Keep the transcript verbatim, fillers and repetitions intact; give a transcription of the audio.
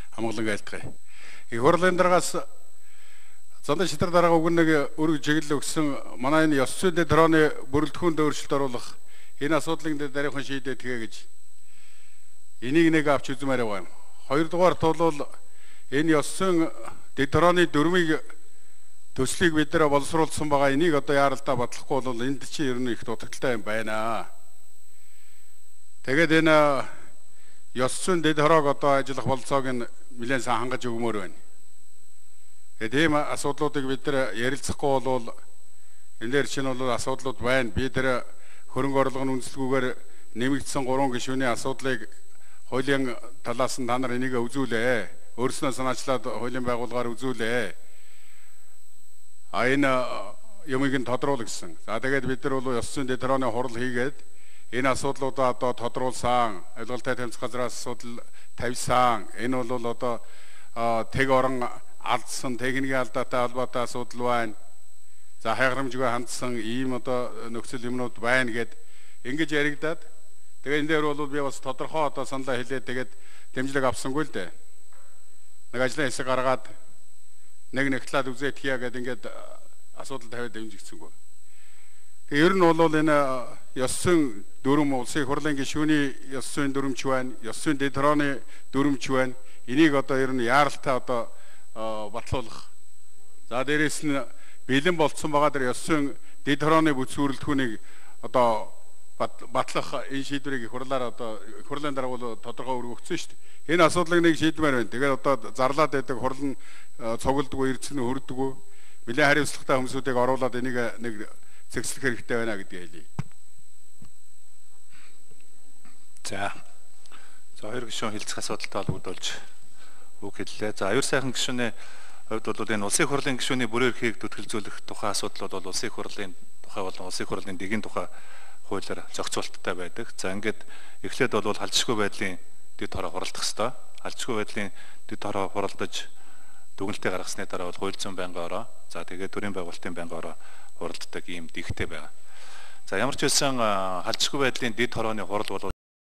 амгалан айлтгая. Их хурлын дараагаас зандан шидар дараагаа үгэн нэг өргө чиглэл өгсөн манай энэ ёс зүйн дрооны бүрэлдэхүүнд өөрчлөлт оруулах энэ асуудлыг дараахан шийдээд тгээ гэж энийг нэг авч үзмээр байна. Хоёрдугаарт бол энэ ёс зүйн дрооны дөрмийг төслийг бид нэр боловсруулсан байгаа. Энийг одоо яаралдаа батлахгүй бол энд чинь ер нь их дутагдaltaй юм байна. Тэгээд энэ ёс зүйн дэд хороог одоо ажиллах болцоог нь нэлээд сайн хангаж өгмөр байна. Тэгээд ийм асуудлуудыг бид нэр ярилцахгүй бол энэ дээр чинь бол асуудлууд байна. Би тэр хөрөнгө орлогын үндэслэгүүгээр нэмэгдсэн гурван гишүүний асуудлыг хуулийн талаас нь та нар энийг үзүүлээ. Өөрснөө санаачлаад хуулийн байгууллагаар үзүүлээ. А энэ юмыг нь тодруулах гэсэн. За тэгээд бид нар бол ёс зүйн дэд хорооны хурал хийгээд энэ асуудлуудаа одоо тодруулсан, авилгалтай тамирчид газраас асуудал тавьсан. Энэ бол одоо тэг орон алдсан, техникийн алдаатай холбоотой асуудал байна. За хайхрамжгүй хандсан ийм одоо нөхцөл юмнууд байна гэд ингэж яригадаад тэгээд энэ дээр бол би бас тодорхой одоо саналаа хэлээд тэгээд дэмжлэг авсангүй л дээ. Нэг ажлын хэсэг гаргаад нэг нэг талаад үзээд хийя гэдэг ингээд асуудал тавиад дэмжигдсэнгүй. Тэгээ ер нь бол энэ ёс зүйн дүрм улсын хурлын гишүүний ёс зүйн дүрмч байна, ёс зүйн дэд хорооны дүрмч байна. Энийг одоо ер нь яаралтай одоо батлуулах. За дээрээс нь бэлэн болцсон байгаа дэр ёс зүйн дэд хорооны бүс бүрэлдэхүүнийг одоо батлах энэ шийдвэрийг их хурлаар одоо их хурлын дараа бол тодорхой өргөгдсөн шүү дээ. Энэ асуудлыг нэг шийдмээр байна. Тэгээд одоо зарлаад байдаг хурл нь цуглдгүй, эрдэнэ хүрдэггүй. Нэлээд хариуцлагатай хүмүүсүүдийг оруулаад энийг нэг зэгцлэх хэрэгтэй байна гэдгийг хэлье. За. За хоёр гишүүн хэлцэх асуудалтай холбогдуулж үг хэллээ. За аюур сайхан гишүүний хувьд бол энэ улсын хурлын гишүүний бүрэн эрхийг төтгөлзүүлэх тухай асуудлууд бол улсын хурлын тухай болон улсын хурлын дэгийн тухай хуулиар зохицуулттай байдаг. За ингээд эхлээд бол халдшгүй байдлын дэд хороо хуралдах ёстой. Халдшгүй байдлын дэд хороо хуралдаж дүгнэлтээ гаргасны дараа бол хууль зүйн байнгын ороо, за тэгээд төрийн байгуулалтын байнгын ороо хуралддаг ийм дэгтэй байна. За ямар ч байсан халдшгүй байдлын дэд хорооны хурал бол